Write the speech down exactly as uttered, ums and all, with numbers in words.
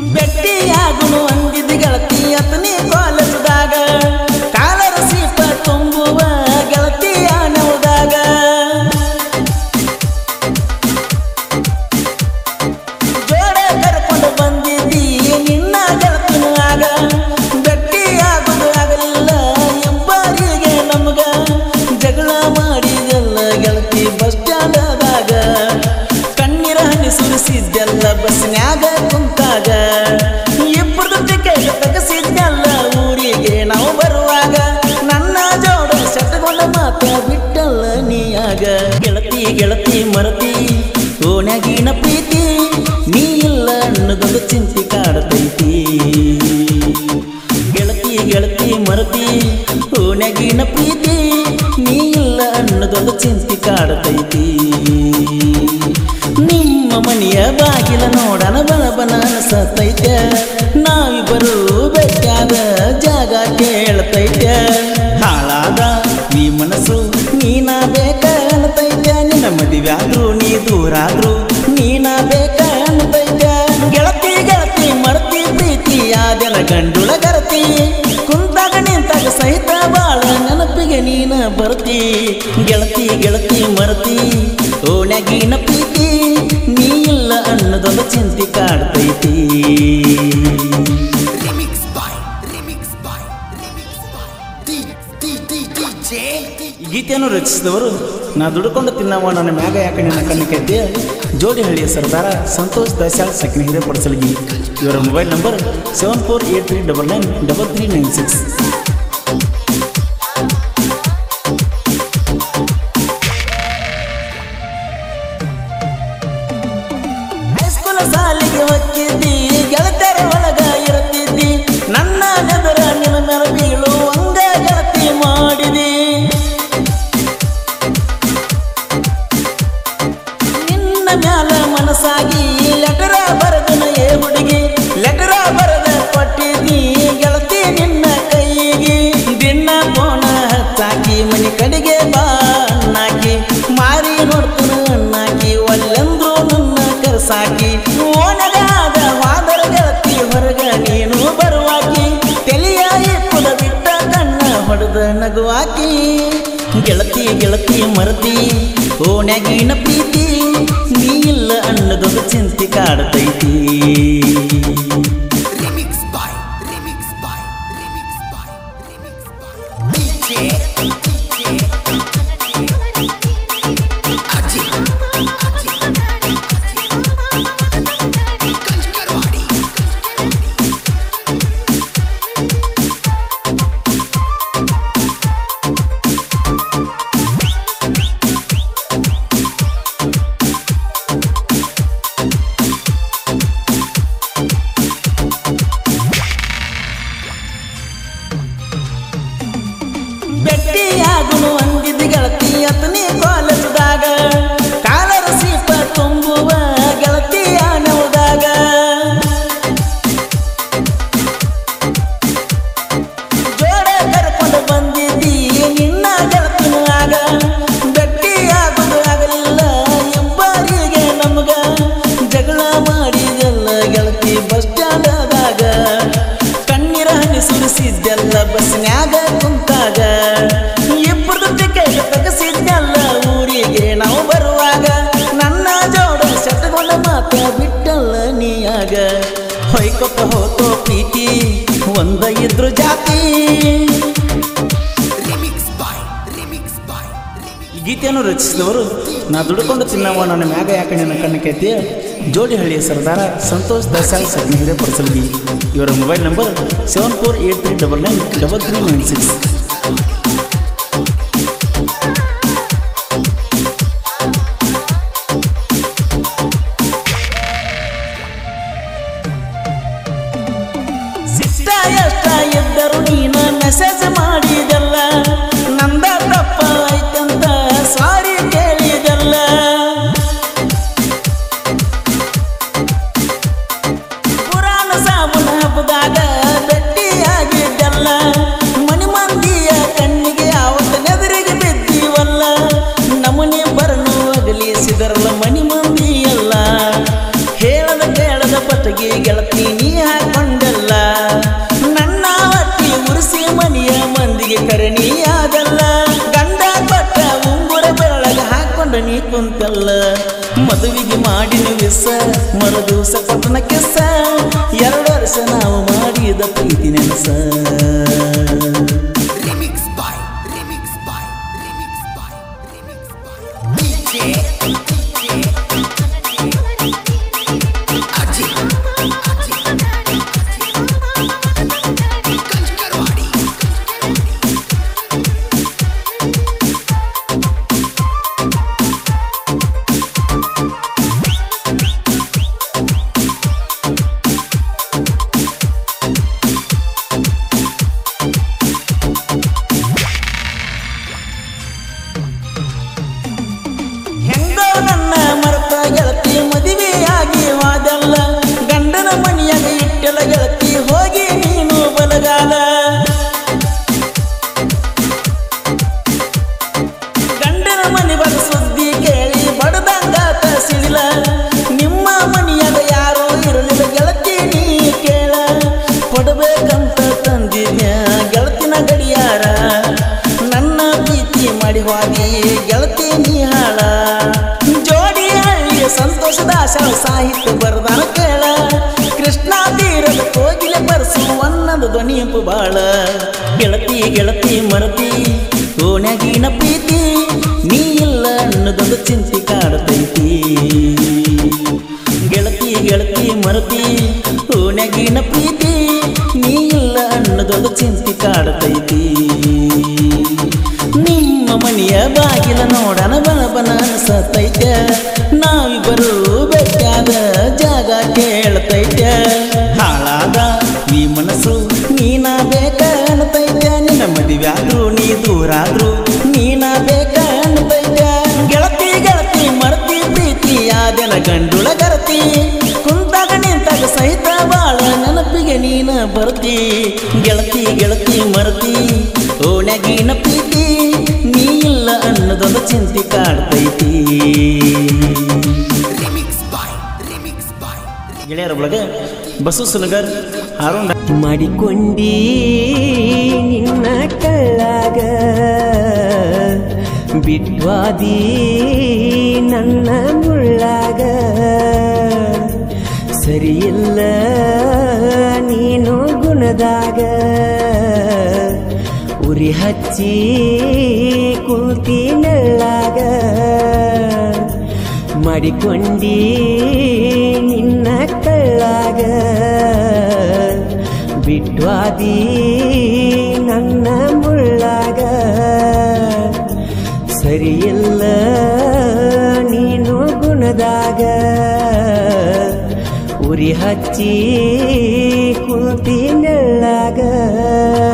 ಬೆಟ್ಟಿಯಾಗುನು ಅಂದಿದ್ದ ಗೆಳತಿ ಅತನಿ ಕಾಲೇಜದಾಗ ಕಾಲರ ಸೀಪ ತುಂಬುವ ಗೆಳತಿಯ ನವದಾಗ ಜೋಡ ಕರ್ಕೊಂಡು ಬಂದಿದ್ದಿ ನಿನ್ನ ಗೆಳತಿನ ಆಗ ಬೆಟ್ಟಿಯಾಗುದು ಆಗಲಿಲ್ಲ ಎಂಬರಿಗೆ ನಮಗ ಜಗಳ ಮಾಡಿದೆಲ್ಲ ಗೆಳತಿ ಬಸ್ ಸ್ಟ್ಯಾಂಡದಾಗ ಕಣ್ಣೀರ ಹನಿ ಸುರಿಸಿದ್ದೆಲ್ಲ ಬಸ್ನ್ಯಾಗ ಕುಂತಾಗ ಇಬ್ಬರದು ಟಿಕೆಟ್ ತೆಗೆಸಿದ್ದೆಲ್ಲ ಊರಿಗೆ ನಾವು ಬರುವಾಗ ನನ್ನ ಜೋಡ ಸೆಟ್ಕೊಂಡ ಮಾತ ಬಿಟ್ಟಲ್ಲ ನೀಯಾಗ ಗೆಳತಿ ಗೆಳತಿ ಮರತಿ ಓಣ್ಯಾಗಿನ ಪ್ರೀತಿ ನೀ ಇಲ್ಲ ಅನ್ನೋದೊಂದು ಚಿಂತೆ ಕಾಡತೈತಿ ಗೆಳತಿ ಗೆಳತಿ ಮರತಿ ಓಣ್ಯಾಗಿನ ಪ್ರೀತಿ ನೀ ಇಲ್ಲ ಅನ್ನೋದೊಂದು ಚಿಂತೆ ಕಾಡತೈತಿ ನಿಮ್ಮ ಮನೆಯ ಬಾಗಿಲ ನೋಡನ ಬಣಬನ ಅನಸತೈತೆ ನಾವಿಬ್ಬರು ಬೆಟ್ಟಾದ ಜಾಗ ಕೇಳ್ತೈತೆ ಹಾಳಾದ ಈ ಮನಸ್ಸು ನೀನ ಬೇಕ ಅನ್ನತೈತೆ ನಿನ್ನ ಮದುವೆಯಾದ್ರು ನೀ ದೂರಾದ್ರು ನೀನ ಬೇಕ ಅನ್ನತೈತೆ ಗೆಳತಿ ಗೆಳತಿ ಮರ್ತಿ ಪ್ರೀತಿ ಅದೆಲ್ಲ ಗಂಡುಳ ಗರತಿ ಕುಂತಾಗ ನಿಂತಾಗ ಸಹಿತ ಬಾಳ ನೆನಪಿಗೆ ನೀನ ಬರ್ತಿ ಗೆಳತಿ ಗೆಳತಿ ಮರ್ತಿ ಓಣ್ಯಾಗಿನ ಪ್ರೀತಿ ನೀ ಇಲ್ಲ ಅನ್ನೋದೊಂದು ಚಿಂತೆ ಕಾಡ್ತೈತಿ ಗೀತೆಯನ್ನು ರಚಿಸಿದವರು ನಾ ದುಡ್ಕೊಂಡು ತಿನ್ನವ ನನ್ನ ಮ್ಯಾಗ ಯಾಕೆ ನನ್ನ ಕಣ್ಣು ಕೆತ್ತಿ ಜೋಡಿಹಳ್ಳಿಯ ಸರ್ದಾರ ಸಂತೋಷ್ ದಸಾಳ್ ಸಕ್ಕಿನ ಹಿರೇಪಡಿಸಲ್ಗಿ ಇವರ mobile number seven four eight three double nine double three nine six high school ಸಾಲಿಗೆ ಹೋಗ್ತಿದ್ದಿ ಗೆಳತರ ಒಳಗ ಇರುತ್ತಿದ್ದಿ ನನ್ನ ನೆದರ ನಿನ್ನ ಮೇಲೆ ಬೀಳು ಹಂಗ ಗೆಳತಿ ಮಾಡಿದಿ ನಿನ್ನ ಮ್ಯಾಲ ಮನಸ್ಸಾಗಿ ಲೆಟರ ಬರದನ ಏ ಹುಡುಗಿ ಲೆಟರ ಬರದ ಕೊಟ್ಟಿದ್ದಿ ಗೆಳತಿ ನಿನ್ನ ಕೈಗೆ ದಿನ ಫೋನ ಹಚ್ಚಾಕಿ ಮನೆ ಕಡೆಗೆ ಬಾ ಅಣ್ಣಾಕಿ ಮಾರಿ ನೋಡ್ತಾನ ಅಣ್ಣಾಕಿ ಒಲ್ಲೆಂದ್ರು ನನ್ನ ಕರ್ಸಾಕಿ ಓನಗಾದ ವಾದರ ಗೆಳತಿ ಹೊರಗ ನೀನು ಬರುವಾಕಿ ತೆಲಿಯಾಯಿ ಕುಲ ಬಿಟ್ಟ ಕಣ್ಣ ಹೊಡೆದ ನಗುವಾಕಿ ಗೆಳತಿ ಗೆಳತಿ ಮರತಿ ಓಣ್ಯಾಗಿನ ಪ್ರೀತಿ ನೀ ಇಲ್ಲ ಅನ್ನೋದೊಂದು ಚಿಂತೆ ಕಾಡ್ತೈತಿ ಬೆಟ್ಟಿಯಾಗುನು ಅಂದಿದ್ದ ಗೆಳತಿ ಅತನಿ ಕಾಲೇಜದಾಗ ಕಾಲರ ಸೀಪ ತುಂಬುವ ಗೆಳತಿಯ ನವದಾಗ ಜೋಡ ಕರ್ಕೊಂಡು ಬಂದಿದ್ದಿ ನಿನ್ನ ಗೆಳತಿನ ಆಗ ಬೆಟ್ಟಿಯಾಗುದು ಆಗಲಿಲ್ಲ ಎಂಬರಿಗೆ ನಮಗ ಜಗಳ ಮಾಡಿದೆಲ್ಲ ಗೆಳತಿ ಬಸ್ ಸ್ಟ್ಯಾಂಡದಾಗ ಕಣ್ಣೀರ ಹನಿ ಸುರಿಸಿದ್ದೆಲ್ಲ ಬಸ್ನ್ಯಾಗ ಕುಂತಾಗ ಇಬ್ಬರದು ಟಿಕೆಟ್ ತೆಗೆಸಿದ್ದೆಲ್ಲ ಊರಿಗೆ ನಾವು ಬರುವಾಗ ನನ್ನ ಜೋಡ ಸೆಟ್ಕೊಂಡ ಮಾತ ಬಿಟ್ಟಲ್ಲ ನೀಯಾಗ ಹೊಯ್ಕೊತ್ತ ಹೋತೋ ಪ್ರೀತಿ ಒಂದ ಇದ್ರು ಜಾತಿ ಗೀತೆಯನ್ನು ರಚಿಸಿದವರು ನಾ ದುಡ್ಕೊಂಡು ತಿನ್ನವ ನನ್ನ ಮ್ಯಾಗ ಯಾಕೆ ನನ್ನ ಕಣ್ಣು ಕೆತ್ತಿ ಜೋಡಿಹಳ್ಳಿಯ ಸರ್ದಾರ ಸಂತೋಷ್ ದಸಾಳ್ ಸಕ್ಕಿನ ಹಿರೇಪಡಿಸಲ್ಗಿ ಇವರ mobile number seven four eight three double nine double three nine six ಸಿಟ್ಟ ಎಷ್ಟ ಇದ್ದರು ನೀನ ಮೆಸೇಜ್ ಮಾಡಿದೆಲ್ಲ ನಂದ ತಪ್ಪ ಆಯ್ತಂತ ಸಾರಿ ಕೇಳಿದೆಲ್ಲ ಪುರಾಣ ಸಾಬುನ ಹಬ್ಬದಾಗ ಭೇಟಿಯಾಗಿದ್ದೆಲ್ಲ ಮನಿ ಮಂದಿಯ ಕಣ್ಣಿಗೆ ಆವತ್ತ ನೆದರಿಗೆ ಬಿದ್ದೀವಲ್ಲ ನಮನಿ ಬರನು ಅಗಲಿಸಿದರಲ್ಲ ಮನಿ ಮಂದಿ ಎಲ್ಲ ಹೇಳದ ಕೇಳದ ಪಟಗಿ ಗೆಳತಿ ನೀ ಮದುವೆಗೆ ಮಾಡಿನ ವಿಸ ಮರು ದಿವಸ ಕೊಟ್ಟನ ಕಿಸ್ಸ ಎರಡು ವರ್ಷ ನಾವು ಮಾಡಿದ ಪ್ರೀತಿ ನೆನಸ ಗೆಳತಿ ಮದುವೆಯಾಗಿ ವಾದಲ್ಲ ಗಂಡನ ಮನೆಯಾಗ ಇಟ್ಟೆಲ್ಲ ಗೆಳತಿ ಹೋಗಿ ನೀನು ಬಲಗಾಲ ಗಂಡನ ಮನೆ ಬರ ಸುದ್ದಿ ಕೇಳಿ ಬಡದಂಗಾತ ಸಿಡಿಲ ನಿಮ್ಮ ಮನೆಯಾಗ ಯಾರೋ ಇರಲಿಲ್ಲ ಗೆಳತಿ ನೀ ಕೇಳ ಕೊಡಬೇಕಂತ ತಂದಿದ್ಯ ಗೆಳತಿನ ಗಡಿಯಾರ ನನ್ನ ಪ್ರೀತಿ ಮಾಡಿ ಹೋಗಿ ಗೆಳತಿ ನೀ ಹಾಳ ಸಂತೋಷ ದಾಸಳ ಸಾಹಿತ್ಯ ಬರದಾನ ಕೇಳ ಕೃಷ್ಣ ತೀರದ ಕೋಗಿಲೆ ಬರ್ಸು ಅನ್ನದ ಧ್ವನಿಯಂಪು ಬಾಳ ಗೆಳತಿ ಗೆಳತಿ ಮರತಿ ಓಣ್ಯಾಗಿನ ಪ್ರೀತಿ ನೀ ಇಲ್ಲ ಅನ್ನೋದೊಂದು ಚಿಂತೆ ಕಾಡತೈತಿ ಗೆಳತಿ ಗೆಳತಿ ಮರತಿ ಓಣ್ಯಾಗಿನ ಪ್ರೀತಿ ನೀ ಇಲ್ಲ ಅನ್ನೋದೊಂದು ಚಿಂತೆ ಕಾಡತೈತಿ ನಿಮ್ಮ ಮನೆಯ ಬಾಗಿಲ ನೋಡನ ಬನಬನ ಅನ್ಸತೈತೆ ನಾವಿಬ್ಬರು ಬೇಕಾದ ಜಾಗ ಕೇಳ್ತೈತೆ ಹಾಳಾದ ಈ ಮನಸ್ಸು ನೀನ ಬೇಕ ಅನ್ನತೈತೆ ನಿನ್ನ ಮದುವೆಯಾದ್ರು ನೀ ದೂರಾದ್ರು ನೀನ ಬೇಕ ಅನ್ನತೈತೆ ಗೆಳತಿ ಗೆಳತಿ ಮರ್ತಿ ಪ್ರೀತಿ ಯಾದೆನ ಗಂಡುಳ ಗರತಿ ಕುಂತಾಗ ನಿಂತಾಗ ಸಹಿತ ಬಾಳ ನೆನಪಿಗೆ ನೀನ ಬರ್ತಿ ಗೆಳತಿ ಗೆಳತಿ ಮರ್ತಿ ಓಣ್ಯಾಗಿನ ಪ್ರೀತಿ ನೀ ಇಲ್ಲ ಅನ್ನೋದೊಂದು ಚಿಂತೆ ಕಾಡ್ತೈತಿ ಗೆಳೆಯರ ಒಳಗ ಬಸು ಸುನಗರ್ ಹಾರೋಣ ಮಾಡಿಕೊಂಡಿ ನಿನ್ನ ಕಳ್ಳಾಗ ಬಿಟ್ವಾದಿ ನನ್ನ ಮುಳ್ಳಾಗ ಸರಿಯಿಲ್ಲ ನೀನು ಗುಣದಾಗ ಉರಿ ಹಚ್ಚಿ ಕೂತಿ ನೆಳ್ಳಾಗ ಮಾಡಿಕೊಂಡಿ ನಿನ್ನ ಕಳ್ಳಾಗ ಬಿಟ್ವಾದಿ ನನ್ನ ಮುಳ್ಳಾಗ ಸರಿಯಿಲ್ಲ ನೀನು ಗುಣದಾಗ ಉರಿ ಹಚ್ಚಿ ಕೂತಿ ನೆಳ್ಳಾಗ